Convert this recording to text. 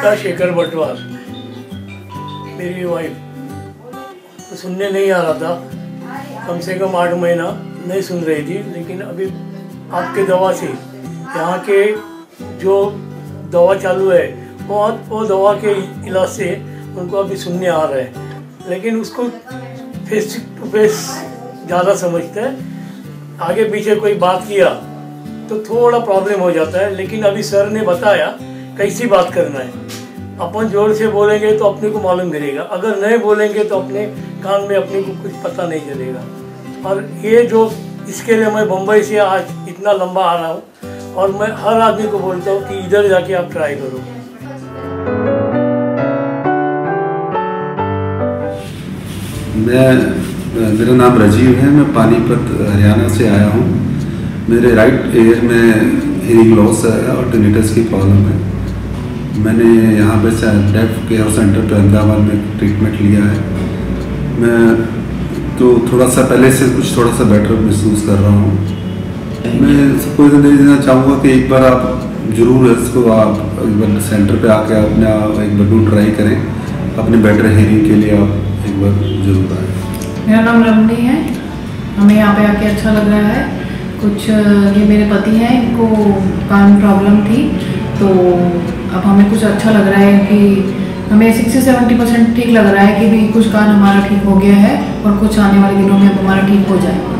गीता शेखर बटवार, मेरी वाइफ, तो सुनने नहीं आ रहा था, कम से कम 8 महीना नहीं सुन रही थी। लेकिन अभी आपके दवा से, यहाँ के जो दवा चालू है वो दवा के इलाज से उनको अभी सुनने आ रहा है। लेकिन उसको फेस टू फेस ज़्यादा समझते हैं, आगे पीछे कोई बात किया तो थोड़ा प्रॉब्लम हो जाता है। लेकिन अभी सर ने बताया कैसी बात करना है। अपन जोर से बोलेंगे तो अपने को मालूम करेगा, अगर नहीं बोलेंगे तो अपने कान में अपने को कुछ पता नहीं चलेगा। और ये जो इसके लिए मैं बम्बई से आज इतना लंबा आ रहा हूँ और मैं हर आदमी को बोलता हूँ कि इधर जाके आप ट्राई करो। मेरा नाम राजीव है, मैं पानीपत हरियाणा से आया हूँ। मेरे राइट ईयर में हियरिंग लॉस है और टिनिटस की प्रॉब्लम है। मैंने यहाँ पे डेफ केयर सेंटर पे अहमदाबाद में ट्रीटमेंट लिया है। मैं तो थोड़ा सा पहले से कुछ थोड़ा सा बेटर महसूस कर रहा हूँ। मैं सबको ये देना चाहूँगा कि एक बार आप ज़रूर इसको आप एक बार सेंटर पे आके अपना एक बार ट्राई करें, अपने बेटर हियरिंग के लिए आप एक बार जरूर आए। मेरा नाम रमनी है, हमें यहाँ पे आके अच्छा लग रहा है। कुछ ये मेरे पति हैं, इनको कान प्रॉब्लम थी, तो अब हमें कुछ अच्छा लग रहा है कि हमें 60-70% ठीक लग रहा है कि भी कुछ कान हमारा ठीक हो गया है और कुछ आने वाले दिनों में हमारा ठीक हो जाए।